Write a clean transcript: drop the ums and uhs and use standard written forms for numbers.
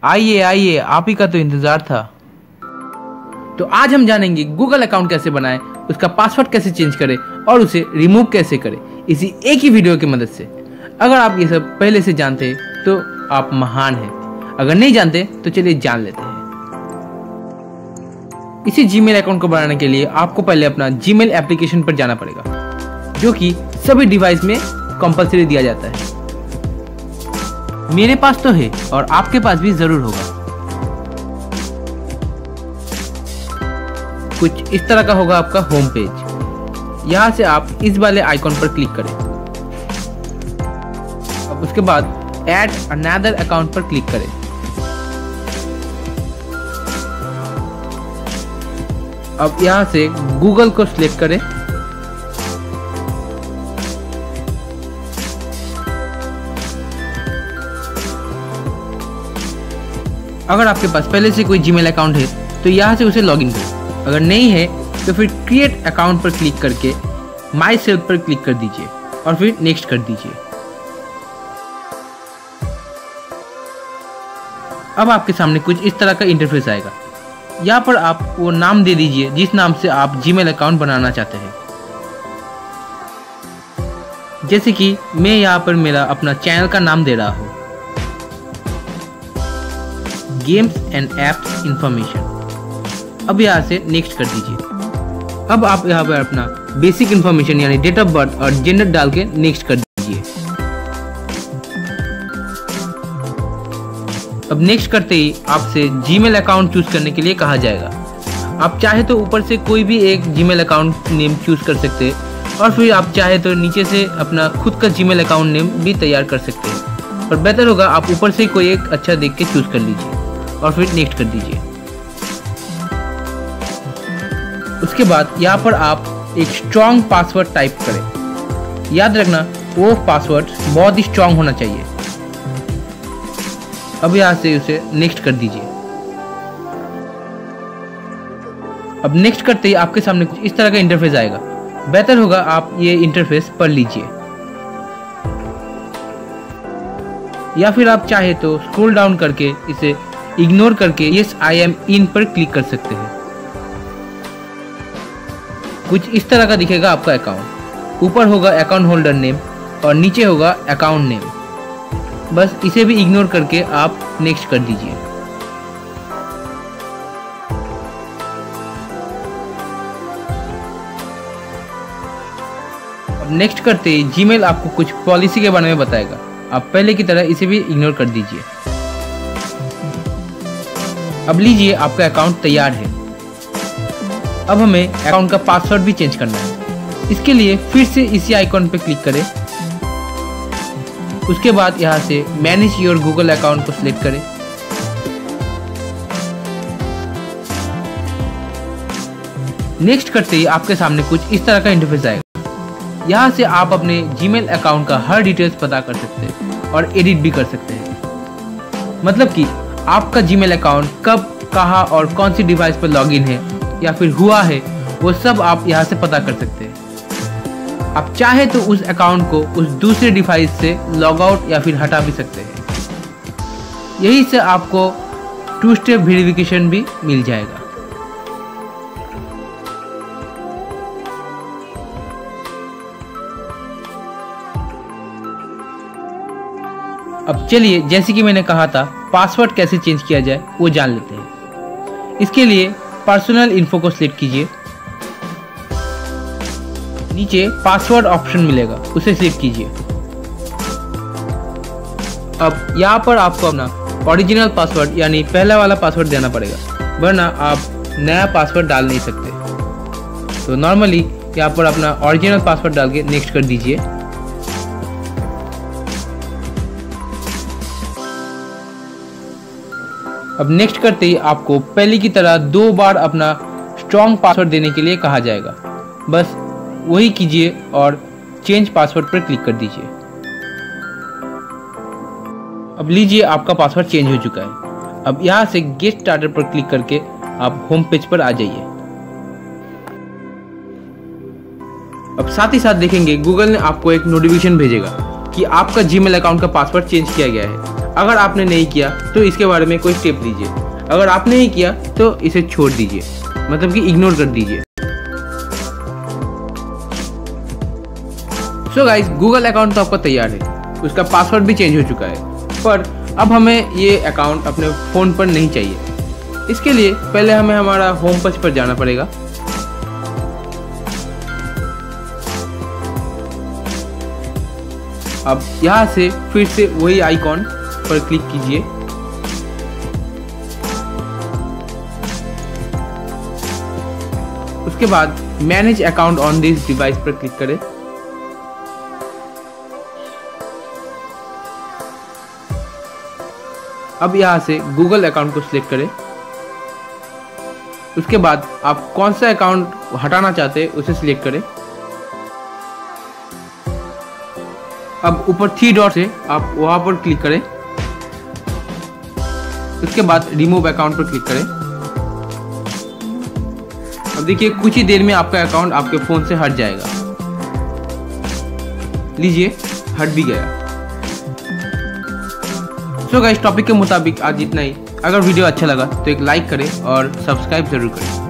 आइए आइए, आप ही का तो इंतजार था। तो आज हम जानेंगे गूगल अकाउंट कैसे बनाएं, उसका पासवर्ड कैसे चेंज करें और उसे रिमूव कैसे करें, इसी एक ही वीडियो की मदद से। अगर आप ये सब पहले से जानते हैं तो आप महान हैं, अगर नहीं जानते तो चलिए जान लेते हैं। इसी जीमेल अकाउंट को बनाने के लिए आपको पहले अपना जीमेल एप्लीकेशन पर जाना पड़ेगा, जो कि सभी डिवाइस में कंपलसरी दिया जाता है। मेरे पास तो है और आपके पास भी जरूर होगा। कुछ इस तरह का होगा आपका होम पेज। यहां से आप इस वाले आइकॉन पर क्लिक करें। अब उसके बाद ऐड अनदर अकाउंट पर क्लिक करें। अब यहां से गूगल को सिलेक्ट करें। अगर आपके पास पहले से कोई जीमेल अकाउंट है तो यहां से उसे लॉगिन करें। अगर नहीं है तो फिर क्रिएट अकाउंट पर क्लिक करके माई सेल्फ पर क्लिक कर दीजिए और फिर नेक्स्ट कर दीजिए। अब आपके सामने कुछ इस तरह का इंटरफेस आएगा। यहाँ पर आप वो नाम दे दीजिए जिस नाम से आप जीमेल अकाउंट बनाना चाहते हैं। जैसे कि मैं यहाँ पर मेरा अपना चैनल का नाम दे रहा हूँ, गेम्स एंड एप्स इंफॉर्मेशन। अब यहाँ से नेक्स्ट कर दीजिए। अब आप यहाँ पर अपना बेसिक इंफॉर्मेशन यानी डेट ऑफ बर्थ और जेंडर डाल के नेक्स्ट कर दीजिए। अब नेक्स्ट करते ही आपसे जीमेल अकाउंट चूज करने के लिए कहा जाएगा। आप चाहे तो ऊपर से कोई भी एक जीमेल अकाउंट नेम चूज कर सकते हैं और फिर आप चाहे तो नीचे से अपना खुद का जीमेल अकाउंट नेम भी तैयार कर सकते हैं, पर बेहतर होगा आप ऊपर से कोई एक अच्छा देख के चूज कर लीजिए और फिर नेक्स्ट कर दीजिए। उसके बाद यहाँ पर आप एक स्ट्रॉन्ग पासवर्ड टाइप करें। याद रखना वो पासवर्ड बहुत ही स्ट्रॉन्ग होना चाहिए। अब यहाँ से उसे नेक्स्ट कर दीजिए। अब नेक्स्ट करते ही आपके सामने कुछ इस तरह का इंटरफेस आएगा। बेहतर होगा आप ये इंटरफेस पढ़ लीजिए, या फिर आप चाहे तो स्क्रॉल डाउन करके इसे इग्नोर करके यस आई एम इन पर क्लिक कर सकते हैं। कुछ इस तरह का दिखेगा आपका अकाउंट। ऊपर होगा अकाउंट होल्डर नेम और नीचे होगा अकाउंट नेम। बस इसे भी इग्नोर करके आप नेक्स्ट कर दीजिए। अब नेक्स्ट करते ही जीमेल आपको कुछ पॉलिसी के बारे में बताएगा। आप पहले की तरह इसे भी इग्नोर कर दीजिए। अब लीजिए, आपका अकाउंट तैयार है। अब हमें अकाउंट का पासवर्ड भी चेंज करना है। इसके लिए फिर से इसी आइकॉन पर क्लिक करें। उसके बाद यहाँ से मैनेज योर गूगल अकाउंट को सिलेक्ट करें। नेक्स्ट करते ही आपके सामने कुछ इस तरह का इंटरफेस आएगा। यहाँ से आप अपने जीमेल अकाउंट का हर डिटेल्स पता कर सकते हैं और एडिट भी कर सकते हैं। मतलब कि आपका जीमेल अकाउंट कब, कहाँ और कौन सी डिवाइस पर लॉगिन है या फिर हुआ है, वो सब आप यहाँ से पता कर सकते हैं। आप चाहे तो उस अकाउंट को उस दूसरे डिवाइस से लॉग आउट या फिर हटा भी सकते हैं। यही से आपको 2 स्टेप वेरिफिकेशन भी मिल जाएगा। अब चलिए, जैसे कि मैंने कहा था, पासवर्ड कैसे चेंज किया जाए वो जान लेते हैं। इसके लिए पर्सनल इन्फो को सिलेक्ट कीजिए। नीचे पासवर्ड ऑप्शन मिलेगा, उसे सिलेक्ट कीजिए। अब यहाँ पर आपको अपना ओरिजिनल पासवर्ड यानी पहला वाला पासवर्ड देना पड़ेगा, वरना आप नया पासवर्ड डाल नहीं सकते। तो नॉर्मली यहाँ पर अपना ओरिजिनल पासवर्ड डाल के नेक्स्ट कर दीजिए। अब नेक्स्ट करते ही आपको पहले की तरह 2 बार अपना स्ट्रॉन्ग पासवर्ड देने के लिए कहा जाएगा। बस वही कीजिए और चेंज पासवर्ड पर क्लिक कर दीजिए। अब लीजिए, आपका पासवर्ड चेंज हो चुका है। अब यहाँ से गेट स्टार्टर पर क्लिक करके आप होम पेज पर आ जाइए। अब साथ ही साथ देखेंगे गूगल ने आपको एक नोटिफिकेशन भेजेगा कि आपका जीमेल अकाउंट का पासवर्ड चेंज किया गया है। अगर आपने नहीं किया तो इसके बारे में कोई स्टेप लीजिए, अगर आपने नहीं किया तो इसे छोड़ दीजिए, मतलब कि इग्नोर कर दीजिए। सो गाइस, गूगल अकाउंट तो आपका तैयार है, उसका पासवर्ड भी चेंज हो चुका है, पर अब हमें ये अकाउंट अपने फ़ोन पर नहीं चाहिए। इसके लिए पहले हमें हमारा होम पेज पर जाना पड़ेगा। अब यहाँ से फिर से वही आइकॉन पर क्लिक कीजिए। उसके बाद manage account on this device पर क्लिक करें। अब यहाँ से गूगल अकाउंट को सिलेक्ट करें। उसके बाद आप कौन सा अकाउंट हटाना चाहते हैं उसे सिलेक्ट करें। अब ऊपर 3 डॉट से आप वहां पर क्लिक करें। उसके बाद रिमूव अकाउंट पर क्लिक करें। अब देखिए कुछ ही देर में आपका अकाउंट आपके फ़ोन से हट जाएगा। लीजिए, हट भी गया। सो गाइस, टॉपिक के मुताबिक आज इतना ही। अगर वीडियो अच्छा लगा तो एक लाइक करें और सब्सक्राइब जरूर करें।